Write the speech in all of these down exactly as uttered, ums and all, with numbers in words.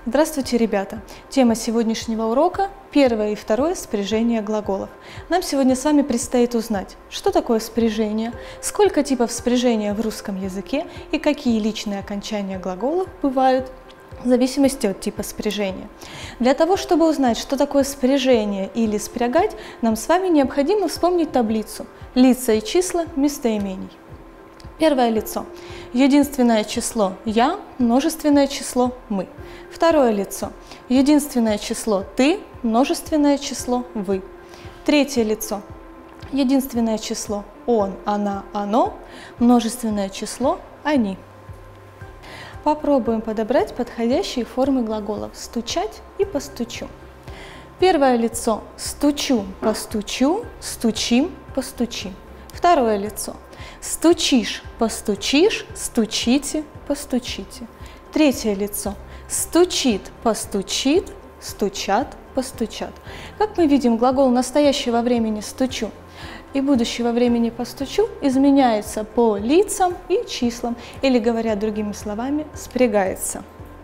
Здравствуйте, ребята! Тема сегодняшнего урока – первое и второе спряжение глаголов. Нам сегодня с вами предстоит узнать, что такое спряжение, сколько типов спряжения в русском языке и какие личные окончания глаголов бывают в зависимости от типа спряжения. Для того, чтобы узнать, что такое спряжение или спрягать, нам с вами необходимо вспомнить таблицу «Лица и числа местоимений». Первое лицо. Единственное число «я», множественное число «мы». Второе лицо. Единственное число «ты», множественное число «вы». Третье лицо. Единственное число «он», «она», «оно», множественное число «они». Попробуем подобрать подходящие формы глаголов «стучать» и «постучу». Первое лицо. Стучу, постучу, стучим, постучим. Второе лицо. Стучишь, постучишь, стучите, постучите. Третье лицо. Стучит, постучит, стучат, постучат. Как мы видим, глагол настоящего времени «стучу» и будущего времени «постучу» изменяется по лицам и числам, или, говоря другими словами, спрягается.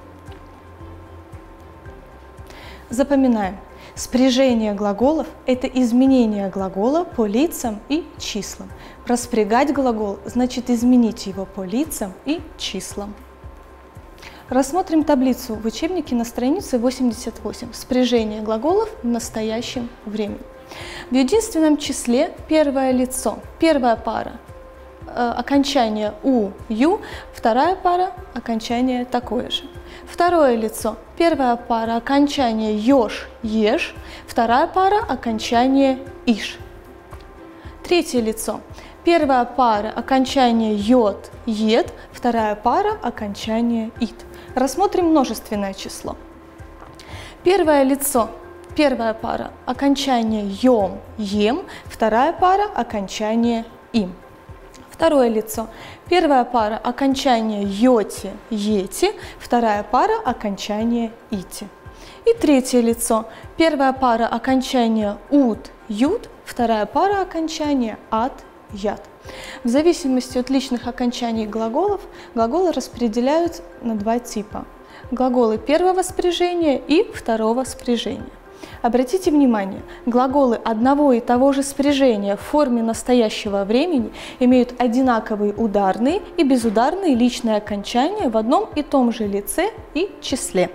Запоминаем. Спряжение глаголов – это изменение глагола по лицам и числам. Распрягать глагол значит изменить его по лицам и числам. Рассмотрим таблицу в учебнике на странице восемьдесят восемь. Спряжение глаголов в настоящем времени. В единственном числе первое лицо, первая пара э, окончание «у», «ю», вторая пара окончание такое же. Второе лицо, первая пара окончание «ешь», «ешь», вторая пара окончание «иш». Третье лицо, первая пара окончание «ет», «ед», вторая пара окончание «ит». Рассмотрим множественное число. Первое лицо, первая пара окончание «ем», «ем», вторая пара окончание «им». Второе лицо. Первая пара окончание «йоти», «ети», вторая пара окончание «ити». И третье лицо. Первая пара окончание «ут», «ют», вторая пара окончание «ат», «ят». В зависимости от личных окончаний глаголов, глаголы распределяют на два типа. Глаголы первого спряжения и второго спряжения. Обратите внимание, глаголы одного и того же спряжения в форме настоящего времени имеют одинаковые ударные и безударные личные окончания в одном и том же лице и числе.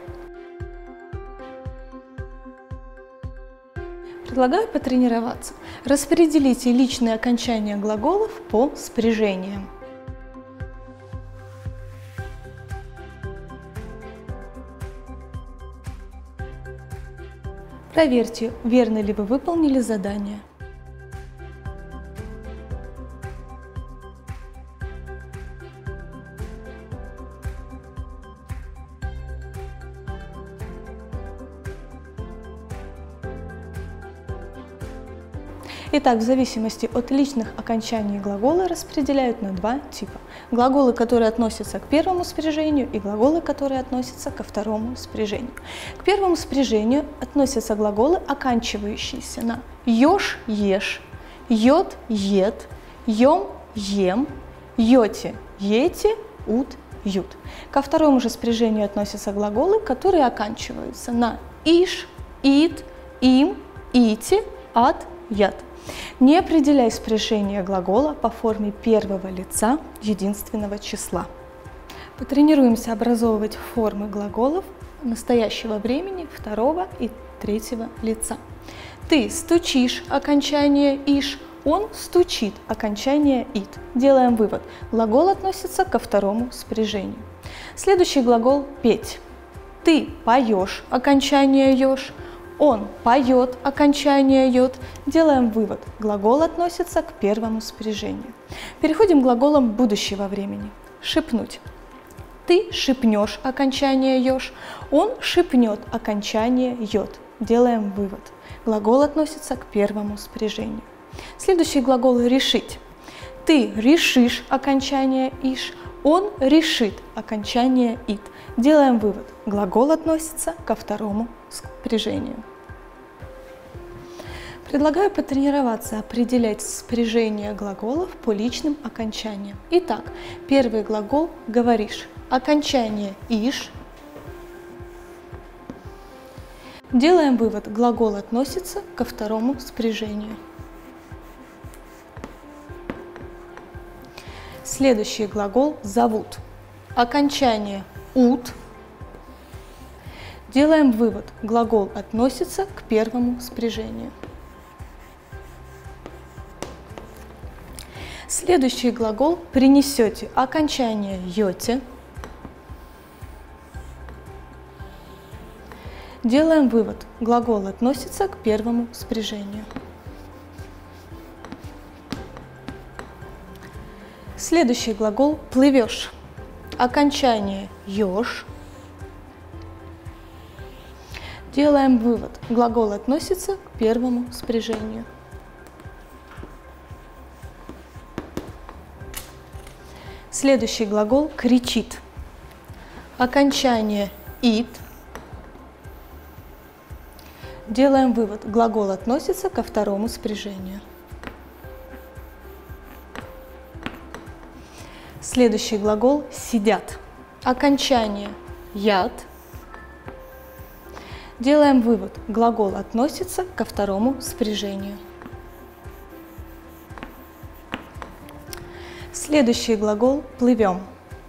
Предлагаю потренироваться. Распределите личные окончания глаголов по спряжениям. Проверьте, верно ли вы выполнили задание. Итак, в зависимости от личных окончаний глагола распределяют на два типа. Глаголы, которые относятся к первому спряжению, и глаголы, которые относятся ко второму спряжению. К первому спряжению относятся глаголы, оканчивающиеся на «ешь», «ешь», «ет», «ет», «ем», «ем», «йоти», «ети», «ут», «ют». Ко второму же спряжению относятся глаголы, которые оканчиваются на «иш», «ит», «им», «ити», «ат», «ят». Не определяй спряжение глагола по форме первого лица единственного числа. Потренируемся образовывать формы глаголов настоящего времени второго и третьего лица. Ты стучишь, окончание «иш», он стучит, окончание «ит». Делаем вывод. Глагол относится ко второму спряжению. Следующий глагол «петь». Ты поешь, окончание «ешь». Он поет, окончание «ет». Делаем вывод. Глагол относится к первому спряжению. Переходим к глаголам будущего времени. Шепнуть. Ты шепнешь, окончание «ешь». Он шепнет, окончание «ет». Делаем вывод. Глагол относится к первому спряжению. Следующий глагол «решить». Ты решишь, окончание «иш». Он решит, окончание «ит». Делаем вывод. Глагол относится ко второму спряжению. Предлагаю потренироваться определять спряжение глаголов по личным окончаниям. Итак, первый глагол «говоришь». Окончание «иш», Делаем вывод, глагол относится ко второму спряжению. Следующий глагол «зовут». Окончание «ут». Делаем вывод, глагол относится к первому спряжению. Следующий глагол «принесете». Окончание «ете». Делаем вывод, глагол относится к первому спряжению. Следующий глагол «плывешь». Окончание «ешь». Делаем вывод, глагол относится к первому спряжению. Следующий глагол «кричит». Окончание «ит». Делаем вывод, глагол относится ко второму спряжению. Следующий глагол «сидят». Окончание «яд». Делаем вывод, глагол относится ко второму спряжению. Следующий глагол «плывем».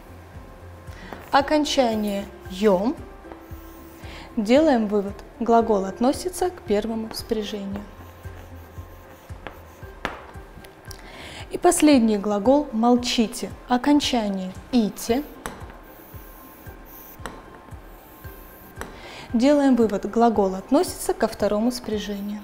Окончание «ем». Делаем вывод, глагол относится к первому спряжению. И последний глагол «молчите». Окончание «ите». Делаем вывод, глагол относится ко второму спряжению.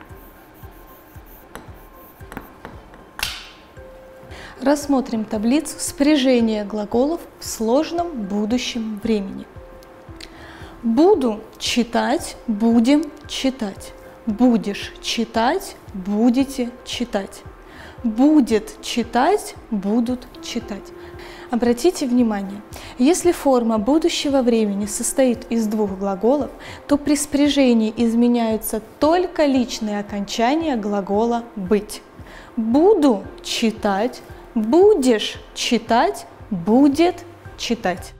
Рассмотрим таблицу спряжения глаголов в сложном будущем времени. Буду читать, будем читать. Будешь читать, будете читать. Будет читать, будут читать. Обратите внимание, если форма будущего времени состоит из двух глаголов, то при спряжении изменяются только личные окончания глагола «быть». Буду читать, будешь читать, будет читать.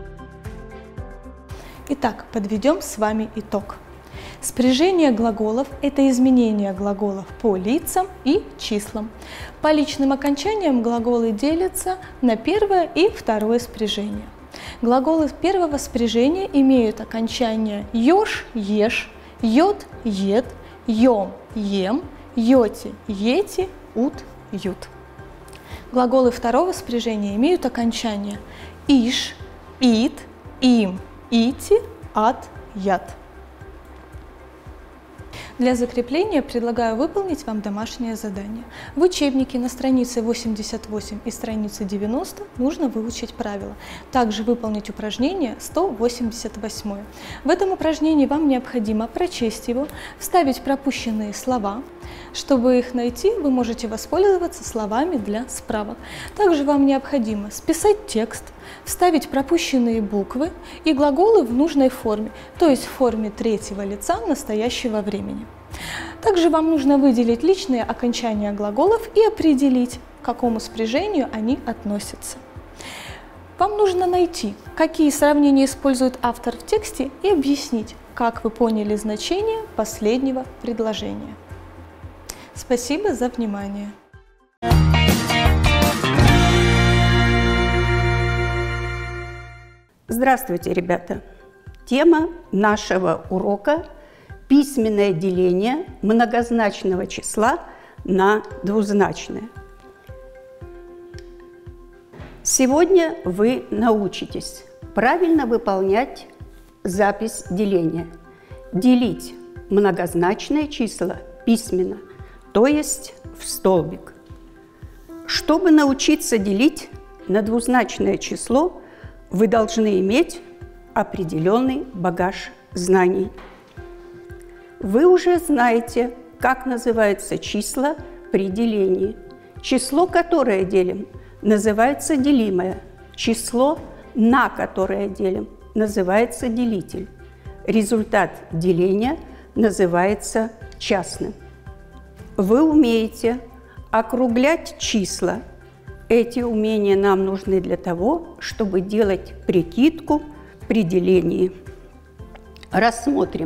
Итак, подведем с вами итог. Спряжение глаголов – это изменение глаголов по лицам и числам. По личным окончаниям глаголы делятся на первое и второе спряжение. Глаголы первого спряжения имеют окончания «ешь», «ешь», «ет», «ет», «ем», «ем», «ете», «ете», «ут», «ют». Глаголы второго спряжения имеют окончания «иш», «ит», «им», «ити», «ат», «ят». Для закрепления предлагаю выполнить вам домашнее задание. В учебнике на странице восемьдесят восемь и странице девяносто нужно выучить правила. Также выполнить упражнение сто восемьдесят восемь. В этом упражнении вам необходимо прочесть его, вставить пропущенные слова. Чтобы их найти, вы можете воспользоваться словами для справок. Также вам необходимо списать текст, вставить пропущенные буквы и глаголы в нужной форме, то есть в форме третьего лица настоящего времени. Также вам нужно выделить личные окончания глаголов и определить, к какому спряжению они относятся. Вам нужно найти, какие сравнения использует автор в тексте, и объяснить, как вы поняли значение последнего предложения. Спасибо за внимание. Здравствуйте, ребята! Тема нашего урока – письменное деление многозначного числа на двузначное. Сегодня вы научитесь правильно выполнять запись деления, делить многозначные числа письменно, то есть в столбик. Чтобы научиться делить на двузначное число, вы должны иметь определенный багаж знаний. Вы уже знаете, как называются числа при делении. Число, которое делим, называется делимое. Число, на которое делим, называется делитель. Результат деления называется частным. Вы умеете округлять числа. Эти умения нам нужны для того, чтобы делать прикидку при делении. Рассмотрим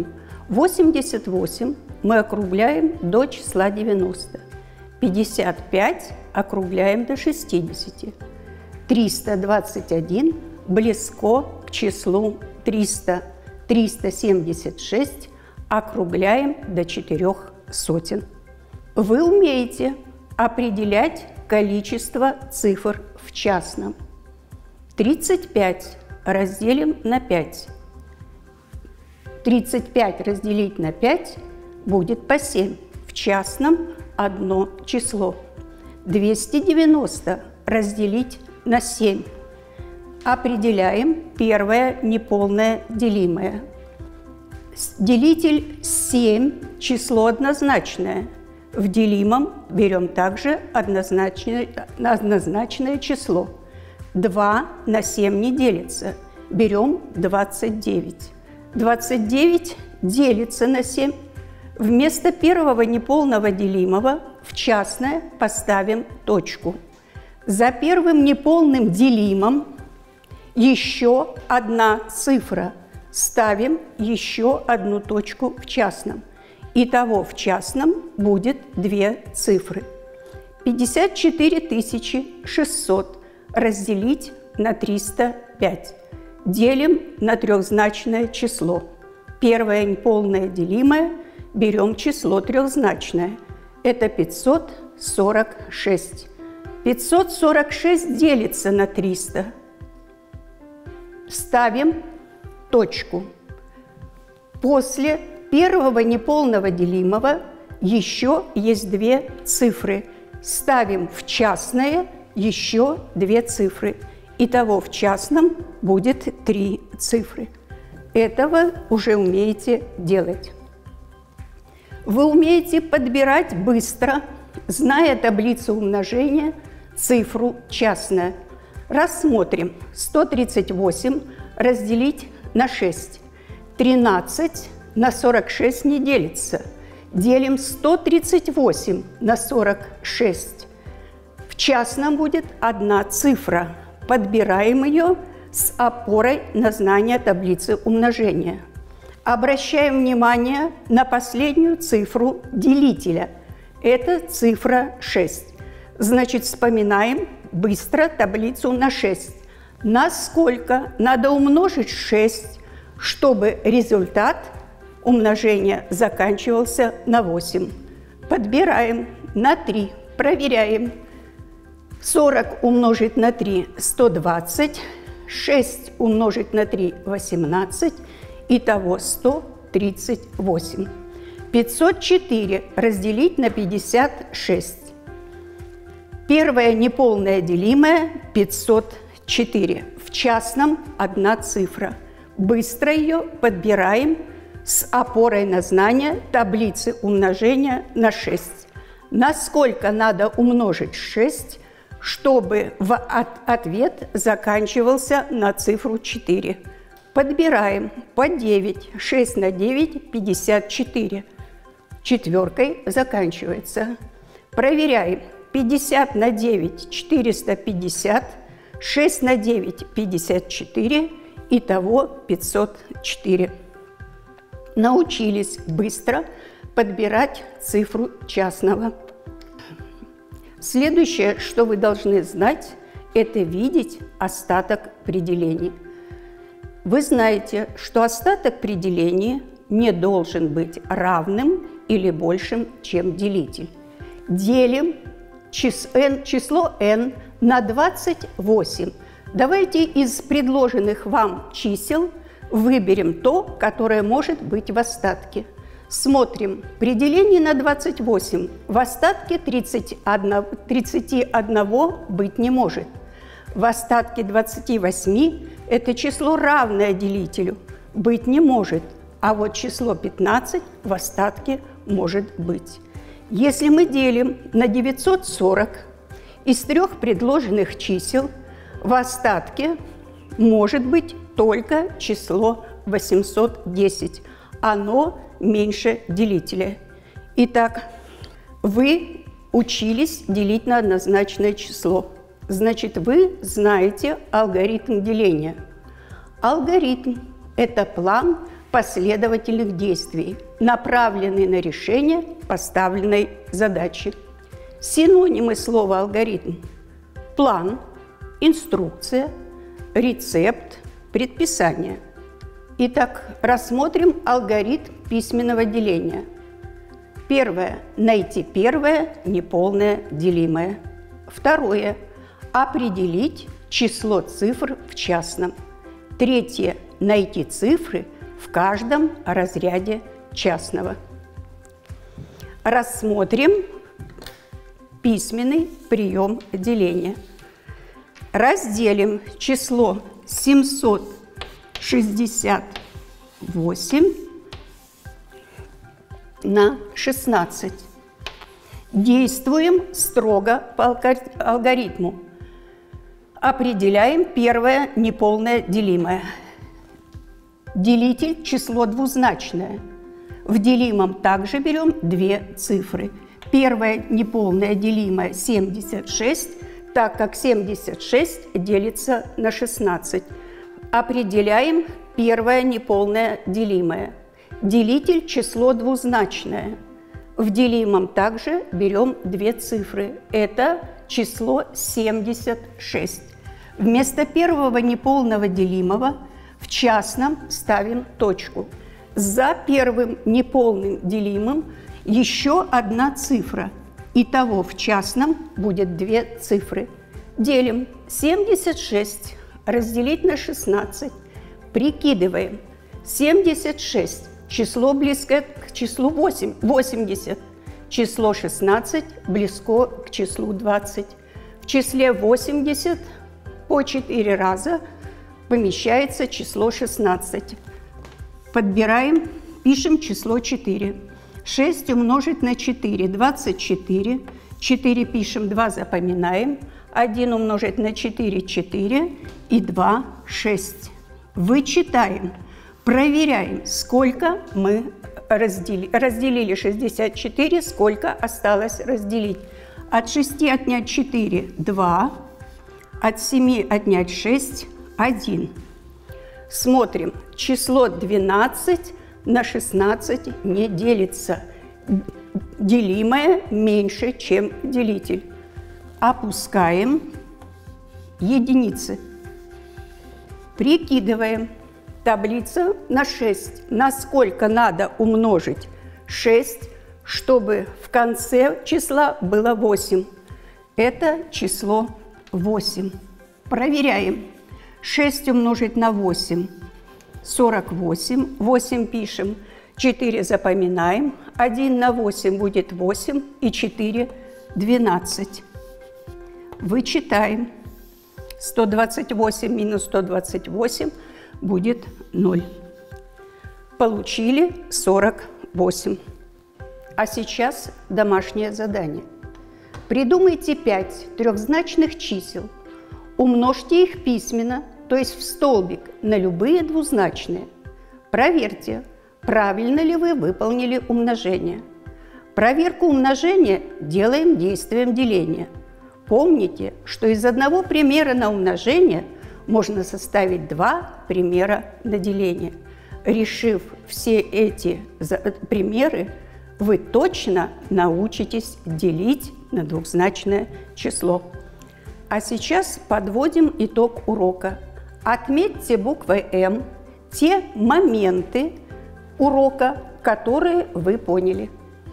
восемьдесят восемь мы округляем до числа девяноста. пятьдесят пять округляем до шестидесяти. триста двадцать один близко к числу триста. триста семьдесят шесть округляем до четырех сотен. Вы умеете определять количество цифр в частном. тридцать пять разделим на пять. тридцать пять разделить на пять будет по семь. В частном одно число. двести девяносто разделить на семь. Определяем первое неполное делимое. Делитель семь – число однозначное. В делимом берем также однозначное, однозначное число. два на семь не делится. Берем двадцать девять. двадцать девять делится на семь. Вместо первого неполного делимого в частное поставим точку. За первым неполным делимым еще одна цифра. Ставим еще одну точку в частном. Итого в частном будет две цифры. пятьдесят четыре тысячи шестьсот разделить на триста пять. Делим на трехзначное число. Первое неполное делимое берем число трехзначное. Это пятьсот сорок шесть. пятьсот сорок шесть делится на триста. Ставим точку. После первого неполного делимого еще есть две цифры. Ставим в частное еще две цифры. Итого в частном будет три цифры. Этого уже умеете делать. Вы умеете подбирать быстро, зная таблицу умножения, цифру частная. Рассмотрим. сто тридцать восемь разделить на шесть. тринадцать на сорок шесть не делится. Делим сто тридцать восемь на сорок шесть. В частном будет одна цифра. Подбираем ее с опорой на знание таблицы умножения. Обращаем внимание на последнюю цифру делителя. Это цифра шесть. Значит, вспоминаем быстро таблицу на шесть. На сколько надо умножить шесть, чтобы результат умножения заканчивался на восемь? Подбираем на три. Проверяем. сорок умножить на три – сто двадцать. шесть умножить на три – восемнадцать. Итого сто тридцать восемь. пятьсот четыре разделить на пятьдесят шесть. Первое неполное делимое – пятьсот четыре. В частном одна цифра. Быстро ее подбираем с опорой на знание таблицы умножения на шесть. Насколько надо умножить шесть, чтобы в от ответ заканчивался на цифру четыре? Подбираем по девять. шесть на девять – пятьдесят четыре. Четверкой заканчивается. Проверяем. пятьдесят на девять – четыреста пятьдесят. шесть на девять – пятьдесят четыре. Итого пятьсот четыре. Научились быстро подбирать цифру частного. Следующее, что вы должны знать, это видеть остаток при делении. Вы знаете, что остаток при делении не должен быть равным или большим, чем делитель. Делим число n на двадцать восемь. Давайте из предложенных вам чисел выберем то, которое может быть в остатке. Смотрим. При делении на двадцать восемь в остатке тридцать один, тридцать один быть не может. В остатке двадцать восемь это число равное делителю быть не может, а вот число пятнадцать в остатке может быть. Если мы делим на девятьсот сорок, из трех предложенных чисел в остатке может быть только число восемьсот десять. Оно меньше делителя. Итак, вы учились делить на однозначное число. Значит, вы знаете алгоритм деления. Алгоритм – это план, последовательных действий, направленных на решение поставленной задачи. Синонимы слова «алгоритм» – план, инструкция, рецепт, предписание. Итак, рассмотрим алгоритм письменного деления. Первое – найти первое неполное делимое. Второе – определить число цифр в частном. Третье – найти цифры в каждом разряде частного. Рассмотрим письменный прием деления. Разделим число семьсот шестьдесят восемь на шестнадцать. Действуем строго по алгоритму. Определяем первое неполное делимое. Делитель – число двузначное. В делимом также берем две цифры. Первое неполное делимое – семьдесят шесть, так как семьдесят шесть делится на шестнадцать. Определяем первое неполное делимое. Делитель – число двузначное. В делимом также берем две цифры. Это число семьдесят шесть. Вместо первого неполного делимого в частном ставим точку. За первым неполным делимым еще одна цифра. Итого в частном будет две цифры. Делим семьдесят шесть разделить на шестнадцать. Прикидываем. семьдесят шесть. Число близкое к числу восемь, восемьдесят. Число шестнадцать близко к числу двадцать. В числе восемьдесят по четыре раза помещается число шестнадцать. Подбираем, пишем число четыре. шесть умножить на четыре – двадцать четыре. четыре пишем, два запоминаем. один умножить на четыре – четыре. И два – шесть. Вычитаем. Проверяем, сколько мы разделили. Разделили шестьдесят четыре, сколько осталось разделить. От шести отнять четыре – два. От семи отнять шесть – один. Смотрим. Число двенадцать на шестнадцать не делится. Делимое меньше, чем делитель. Опускаем единицы. Прикидываем. Таблица на шесть. Насколько надо умножить шесть, чтобы в конце числа было восемь? Это число восемь. Проверяем. шесть умножить на восемь – сорок восемь. восемь пишем, четыре запоминаем. один на восемь будет восемь и четыре – двенадцать. Вычитаем. сто двадцать восемь минус сто двадцать восемь будет ноль. Получили сорок восемь. А сейчас домашнее задание. Придумайте пять трехзначных чисел. Умножьте их письменно, то есть в столбик, на любые двузначные. Проверьте, правильно ли вы выполнили умножение. Проверку умножения делаем действием деления. Помните, что из одного примера на умножение можно составить два примера на деление. Решив все эти примеры, вы точно научитесь делить на двухзначное число. А сейчас подводим итог урока. Отметьте буквой М те моменты урока, которые вы поняли.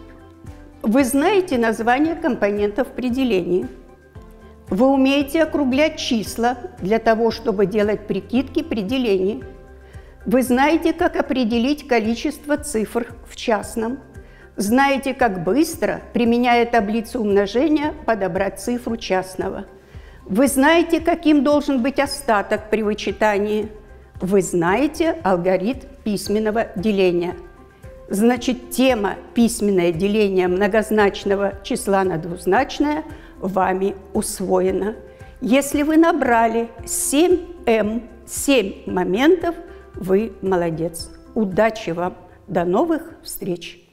Вы знаете название компонентов при делении. Вы умеете округлять числа для того, чтобы делать прикидки при делении. Вы знаете, как определить количество цифр в частном. Знаете, как быстро, применяя таблицу умножения, подобрать цифру частного. Вы знаете, каким должен быть остаток при вычитании. Вы знаете алгоритм письменного деления. Значит, тема «Письменное деление многозначного числа на двузначное» вами усвоена. Если вы набрали семь эм, семь моментов, вы молодец. Удачи вам! До новых встреч!